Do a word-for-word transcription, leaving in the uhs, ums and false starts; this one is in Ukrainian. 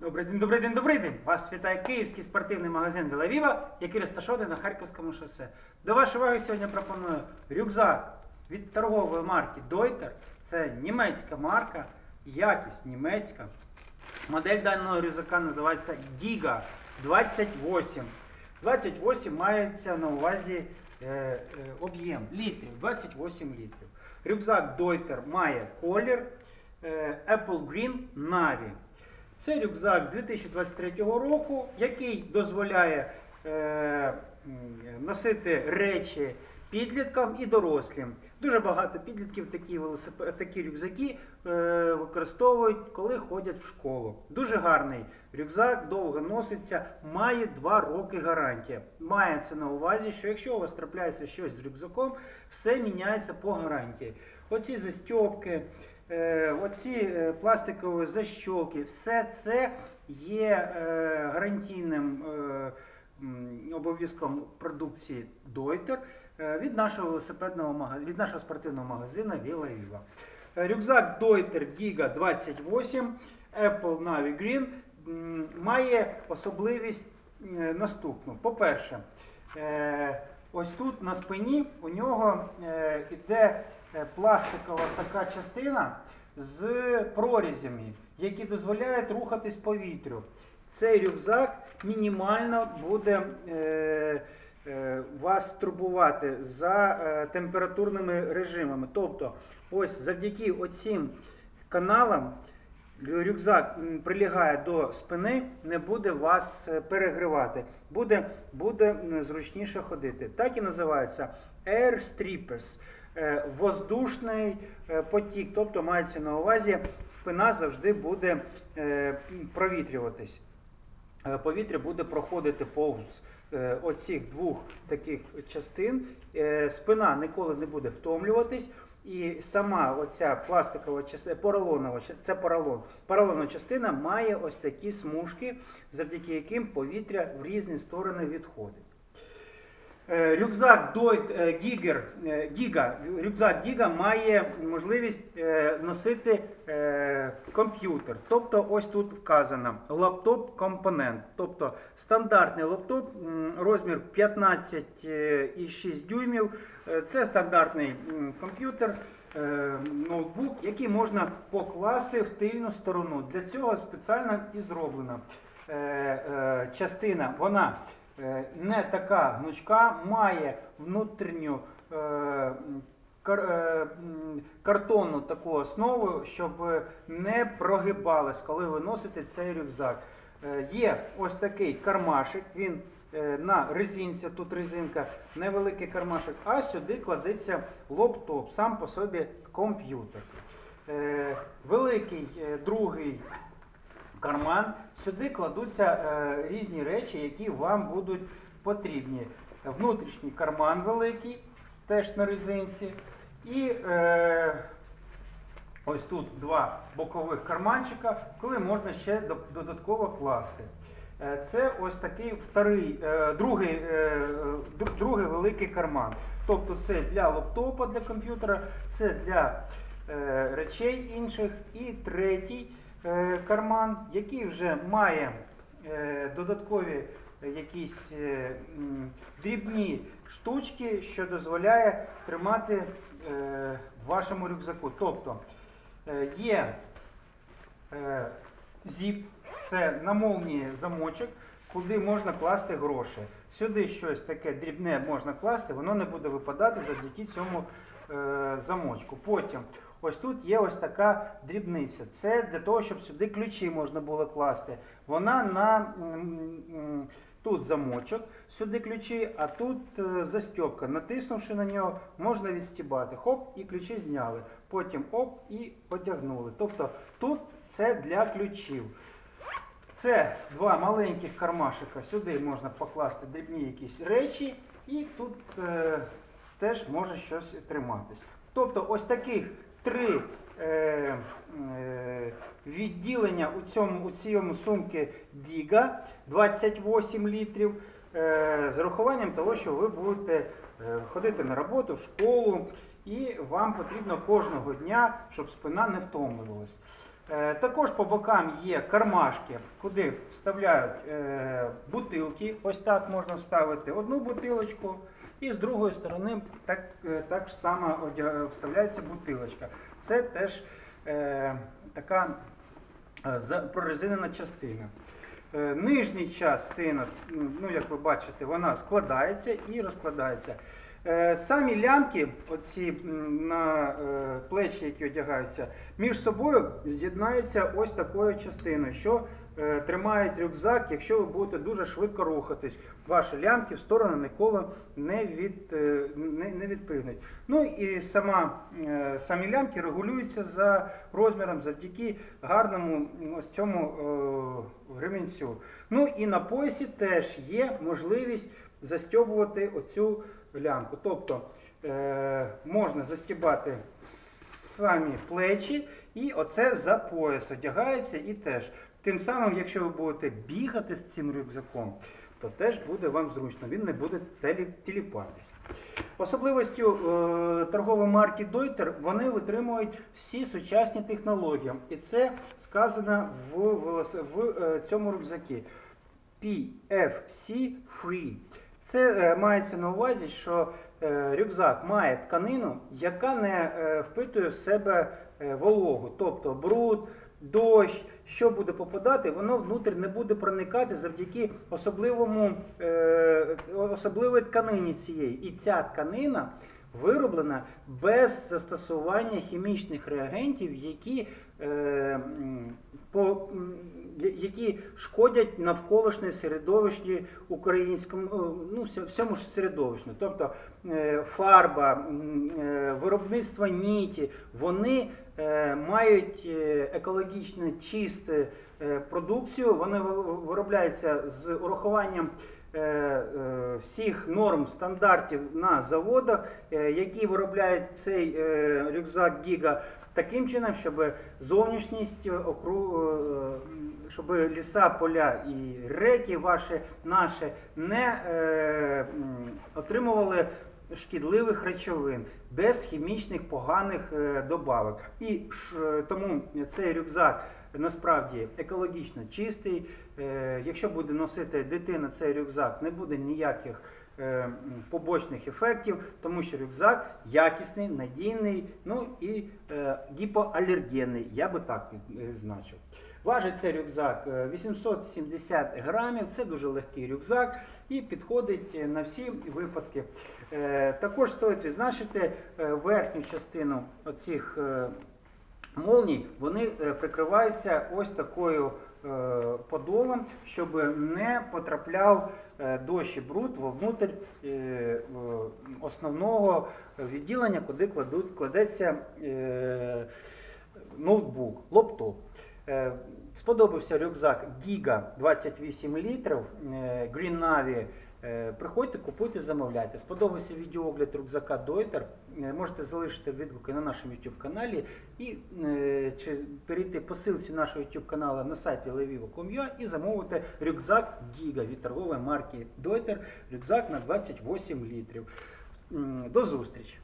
Добрий день, добрий день, добрий день! Вас вітає київський спортивний магазин Велавіва, який розташований на Харківському шосе. До вашої уваги сьогодні пропоную рюкзак від торгової марки Deuter. Це німецька марка, якість німецька. Модель даного рюкзака називається Giga двадцять вісім. двадцять вісім мається на увазі е, е, об'єм літрів, двадцять вісім літрів. Рюкзак Deuter має колір е, Apple Green Navy. Це рюкзак дві тисячі двадцять третього року, який дозволяє е, носити речі підліткам і дорослим. Дуже багато підлітків такі, велосип... такі рюкзаки е, використовують, коли ходять в школу. Дуже гарний рюкзак, довго носиться, має два роки гарантія. Мається на увазі, що якщо у вас трапляється щось з рюкзаком, все міняється по гарантії. Оці застібки, оці пластикові защолки, все це є гарантійним обов'язком продукції Deuter від нашого велосипедного магазину, від нашого спортивного магазину Велавіва. Рюкзак Deuter Giga двадцять вісім Apple Navy Green має особливість наступну. По-перше, ось тут на спині у нього йде пластикова така частина з прорізями, які дозволяють рухатись повітрю. Цей рюкзак мінімально буде е, е, вас турбувати за е, температурними режимами. Тобто, ось завдяки оцим каналам рюкзак прилягає до спини, не буде вас перегрівати, буде, буде зручніше ходити. Так і називається Air Strippers. Воздушний потік, тобто мається на увазі, спина завжди буде провітрюватись. Повітря буде проходити повз оцих двох таких частин, спина ніколи не буде втомлюватись, і сама оця пластикова частина, поролонова, це поролон, поролонова частина має ось такі смужки, завдяки яким повітря в різні сторони відходить. Рюкзак Giga, рюкзак Giga має можливість носити комп'ютер. Тобто ось тут вказано лаптоп-компонент. Тобто стандартний лаптоп, розмір п'ятнадцять і шість дюймів. Це стандартний комп'ютер, ноутбук, який можна покласти в тильну сторону. Для цього спеціально і зроблена частина. Вона не така гнучка, має внутрішню е, кар, е, картонну таку основу, щоб не прогибалась, коли ви носите цей рюкзак. Е, є ось такий кармашик, він е, на резинці, тут резинка, невеликий кармашик, а сюди кладеться лаптоп, сам по собі комп'ютер. Е, великий е, другий карман, сюди кладуться е, різні речі, які вам будуть потрібні. Внутрішній карман великий, теж на резинці. І е, ось тут два бокових карманчика, коли можна ще додатково класти. Е, це ось такий вторий, е, другий, е, другий великий карман. Тобто це для лаптопа, для комп'ютера, це для е, речей інших. І третій карман, який вже має е, додаткові якісь е, дрібні штучки, що дозволяє тримати е, в вашому рюкзаку. Тобто е, є е, зіп, це на молнії замочок, куди можна класти гроші. Сюди щось таке дрібне можна класти, воно не буде випадати завдяки цьому е, замочку. Потім ось тут є ось така дрібниця. Це для того, щоб сюди ключі можна було класти. Вона на тут замочок, сюди ключі, а тут застібка. Натиснувши на нього, можна відстібати. Хоп, і ключі зняли. Потім оп, і одягнули. Тобто тут це для ключів. Це два маленьких кармашика. Сюди можна покласти дрібні якісь речі, і тут е, теж може щось триматись. Тобто ось таких три е, е, відділення у цьому у цьому сумці Giga двадцять вісім літрів, е, з урахуванням того, що ви будете е, ходити на роботу, в школу, і вам потрібно кожного дня, щоб спина не втомлювалась. Е, Також по бокам є кармашки, куди вставляють е, бутилки. Ось так можна вставити одну бутилочку, і з другої сторони так, е, так само одя- вставляється бутилочка. Це теж е, така е, за- прорезинена частина. Е, Нижній частина, ну як ви бачите, вона складається і розкладається. Е, Самі лямки, оці м, на е, плечі, які одягаються, між собою з'єднаються ось такою частиною, що е, тримають рюкзак, якщо ви будете дуже швидко рухатись. Ваші лямки в сторону ніколи не, від, е, не, не відпригнуть. Ну і сама, е, самі лямки регулюються за розміром завдяки гарному м, ось цьому е, ремінцю. Ну і на поясі теж є можливість застьобувати оцю лямку. Тобто е, можна застібати самі плечі і оце за пояс одягається і теж. Тим самим, якщо ви будете бігати з цим рюкзаком, то теж буде вам зручно, він не буде телі- тіліпатися. Особливостю е, торгової марки Deuter, вони витримують всі сучасні технології. І це сказано в, велос- в е, цьому рюкзакі. пі еф сі Free. Це е, мається на увазі, що е, рюкзак має тканину, яка не е, впитує в себе е, вологу, тобто бруд, дощ, що буде попадати, воно внутрі не буде проникати завдяки особливому, е, особливій тканині цієї. І ця тканина вироблена без застосування хімічних реагентів, які, е, м, по, м, які шкодять навколишнє середовищі українському, ну, вся- всьому ж середовищу. Тобто е, фарба, м, е, виробництво ніті, вони е, мають е, екологічно чисту е, продукцію, вони ви- виробляються з урахуванням е, е, всіх норм, стандартів на заводах, е, які виробляють цей е, рюкзак Гіга таким чином, щоб зовнішність окру, е, щоб ліса, поля і реки ваші, наші не е, м, отримували шкідливих речовин, без хімічних поганих е, добавок. І ш, тому цей рюкзак насправді екологічно чистий. Е, якщо буде носити дитина цей рюкзак, не буде ніяких е, м, побочних ефектів, тому що рюкзак якісний, надійний, ну і е, гіпоалергенний, я би так відзначив. Важить цей рюкзак е, вісімсот сімдесят грамів, це дуже легкий рюкзак і підходить на всі випадки. Е, Також стоїть відзначити е, верхню частину оцих е, молній, вони е, прикриваються ось такою е, подолом, щоб не потрапляв е, дощ і бруд вовнутрь е, в- основного відділення, куди кладуть, кладеться е, ноутбук, лаптоп. Е, Сподобався рюкзак Giga двадцять вісім літрів, е, Green Navy. Е, Приходьте, купуйте, замовляйте. Сподобався відеоогляд рюкзака Deuter. Е, Можете залишити відгуки на нашому YouTube каналі і е, чи перейти по ссылці нашого YouTube каналу на сайті levivo крапка com ua і замовити рюкзак Giga від торгової марки Deuter, рюкзак на двадцять вісім літрів. М, До зустрічі!